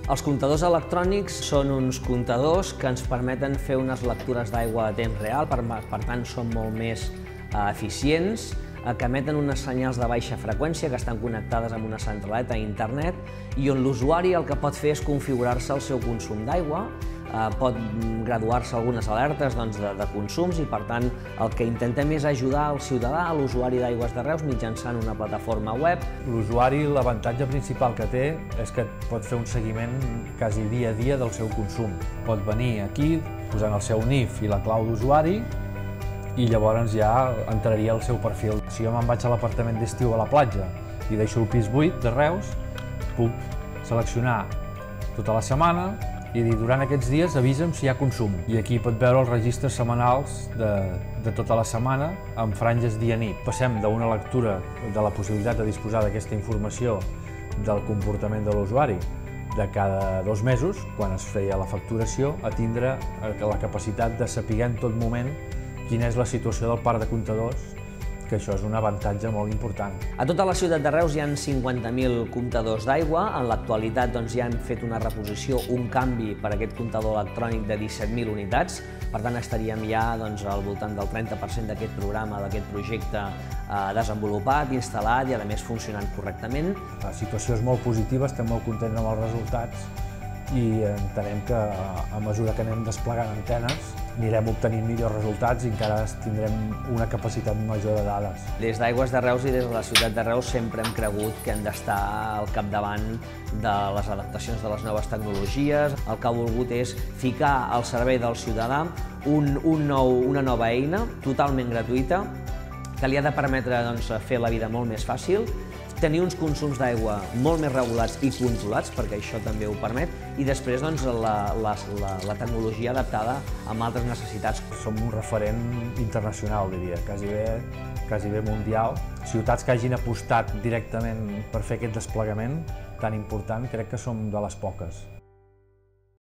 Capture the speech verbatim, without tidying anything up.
Els comptadors electrònics són uns comptadors que ens permeten fer unes lectures d'aigua a temps real, per, per tant són molt més eh, eficients, eh, que emeten unes senyals de baixa freqüència que estan connectades amb una centraleta a internet i on l'usuari el que pot fer és configurar-se el seu consum d'aigua, eh, pot graduar-se algunes alertes doncs, de, de consums i per tant el que intentem és ajudar el ciutadà, l'usuari d'Aigües de Reus mitjançant una plataforma web. L'usuari, l'avantatge principal que té és que pot fer un seguiment quasi dia a dia del seu consum. Pot venir aquí posant el seu N I F i la clau d'usuari i llavors ja entraria el seu perfil. Si jo me'n vaig a l'apartament d'estiu a la platja i deixo el pis buit de Reus, puc seleccionar tota la setmana i dir durant aquests dies avisa'm si hi ha consum. I aquí pot veure els registres setmanals de, de tota la setmana amb franges dia-nit. Passem d'una lectura de la possibilitat de disposar d'aquesta informació del comportament de l'usuari de cada dos mesos, quan es feia la facturació, a tindre la capacitat de saber en tot moment quina és la situació del parc de comptadors, que això és un avantatge molt important. A tota la ciutat de Reus hi ha cinquanta mil comptadors d'aigua. En l'actualitat doncs, ja hem fet una reposició, un canvi per a aquest comptador electrònic de disset mil unitats. Per tant, estaríem ja doncs, al voltant del trenta per cent d'aquest programa, d'aquest projecte eh, desenvolupat, instal·lat i, a més, funcionant correctament. La situació és molt positiva, estem molt contents amb els resultats i entenem que a mesura que anem desplegant antenes anirem obtenint millors resultats i encara tindrem una capacitat major de dades. Des d'Aigües de Reus i des de la ciutat de Reus sempre hem cregut que hem d'estar al capdavant de les adaptacions de les noves tecnologies. El que ha volgut és ficar al servei del ciutadà un, un nou, una nova eina totalment gratuïta que li ha de permetre doncs, fer la vida molt més fàcil, tenir uns consums d'aigua molt més regulats i controlats, perquè això també ho permet, i després doncs, la, la, la, la tecnologia adaptada amb altres necessitats. Som un referent internacional, diria, quasi bé, quasi bé mundial. Ciutats que hagin apostat directament per fer aquest desplegament tan important, crec que som de les poques.